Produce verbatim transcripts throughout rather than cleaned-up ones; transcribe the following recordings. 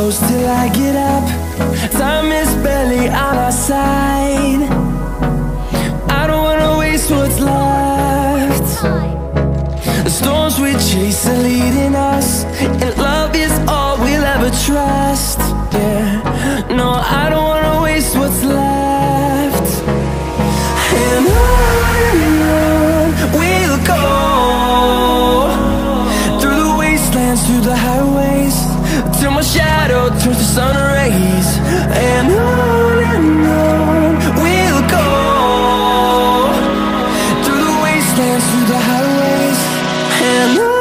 close till I get up. Time is barely on our side. I don't wanna waste what's left. The storms we chase are leading us, and love is all we'll ever trust. Yeah, no, I don't wanna waste what's left. And on and on we'll go, through the wastelands, through the highways, till my shadow turns to sun rays. And on and on we'll go, through the wastelands, through the highways, and on.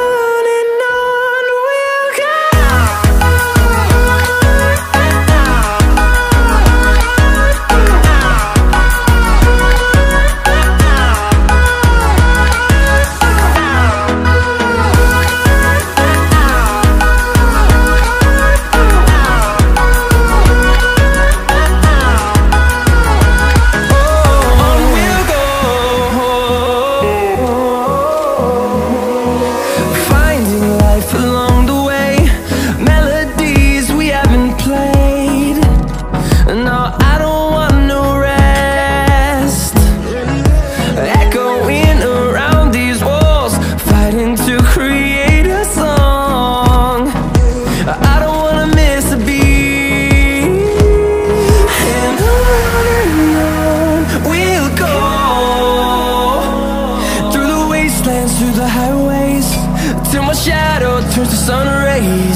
Through the highways, till my shadow turns to sun rays.